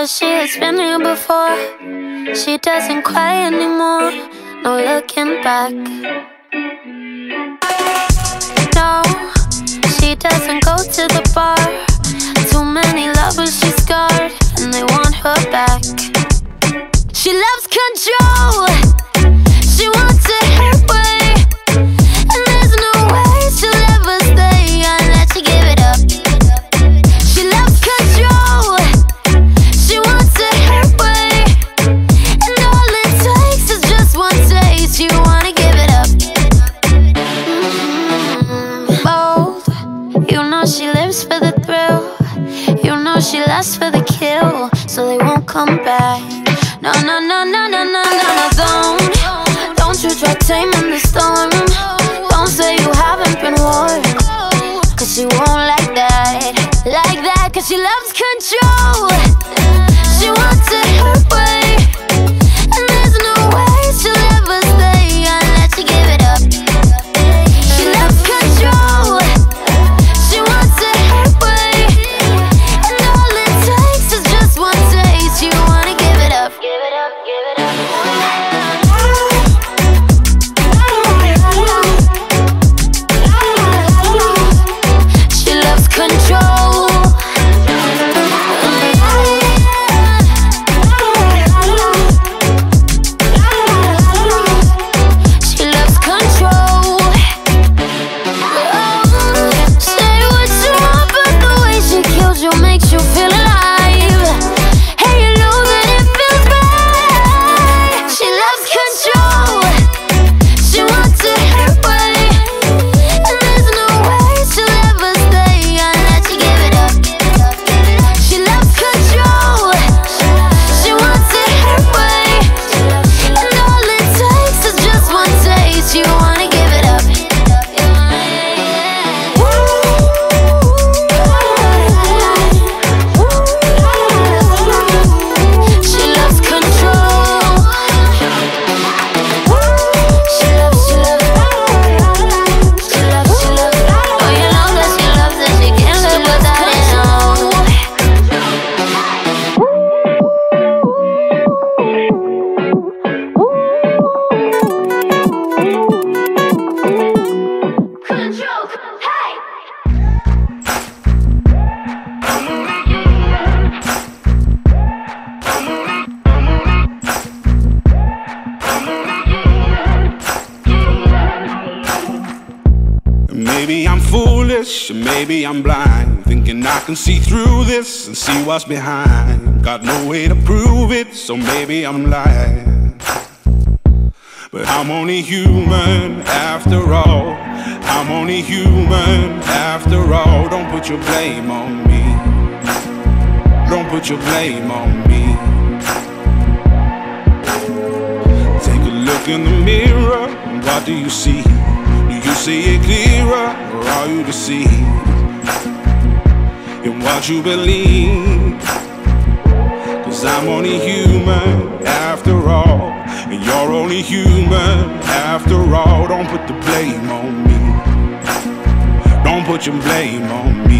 Cause she has been here before. She doesn't cry anymore, no looking back. No, she doesn't go to the bar. Too many lovers she's scarred, and they want her back. She loves control, she wants it her way, and there's no way she'll ever stay unless you give it up. She loves control, she wants it her way, and all it takes is just one taste. You wanna give it up. Bold, you know she lives for the thrill. You know she lasts for the kill, so they won't come back. No, no, no, no, no, no, no, no, don't you try taming the storm. Don't say you haven't been warned, cause she won't like that, cause she loves control. She wants it her way, and there's no way she'll ever stay unless you give it up. She loves control, she wants it her way, and all it takes is just one taste. You wanna give it up, give it up, give it up. She loves control. She loves control. Say what you want, but the way she kills you makes you feel alive. Hey, you know that it feels right. She loves control, she wants it her way, and there's no way she'll ever stay unless you give it up. She loves control, she wants it her way, and all it takes is just one taste. You wanna give it up. She loves control. She loves, she loves, she loves, she loves. Oh, you know that she loves it, she can't live without it, no. Control, hey! Maybe I'm foolish, or maybe I'm blind, thinking I can see through this and see what's behind. Got no way to prove it, so maybe I'm lying. But I'm only human after all. I'm only human after all. Don't put your blame on me. Don't put your blame on me. Take a look in the mirror, and what do you see? Do you see it clearer, or are you deceived in what you believe? Cause I'm only human after all, and you're only human after all. Don't put the blame on me. Don't put your blame on me.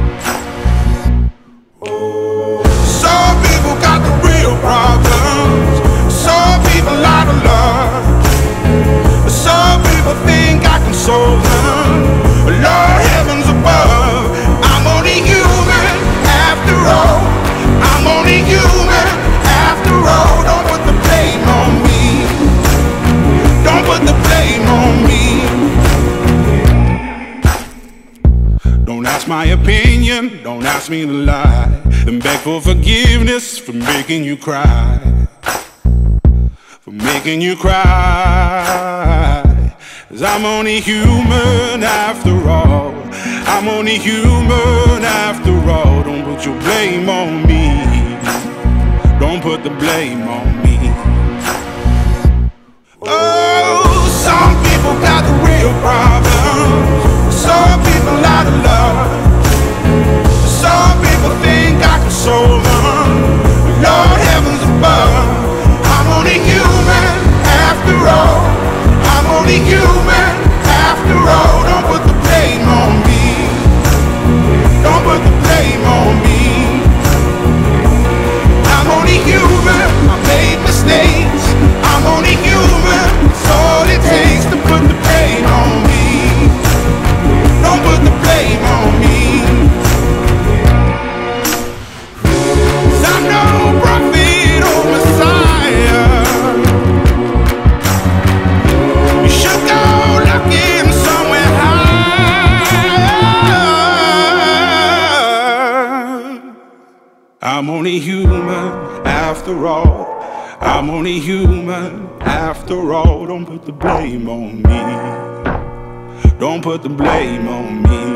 Some people got the real problems. Some people out of love. Some people think I can solve them. Lord heavens above, I'm only human after all. I'm only human after all. Don't put the blame on me. Don't put the blame on me. Don't ask my opinion, don't ask me to lie, and beg for forgiveness for making you cry. For making you cry. Cause I'm only human after all. I'm only human after all. Don't put your blame on me. Don't put the blame on me. Oh, some people got the real problems. Some people out of love. Some people think I can solve them. Lord heavens above, I'm only human after all. I'm only human after all. Don't put the blame on me. Don't put the blame on me. I'm only human after all. I'm only human after all. Don't put the blame on me. Don't put the blame on me.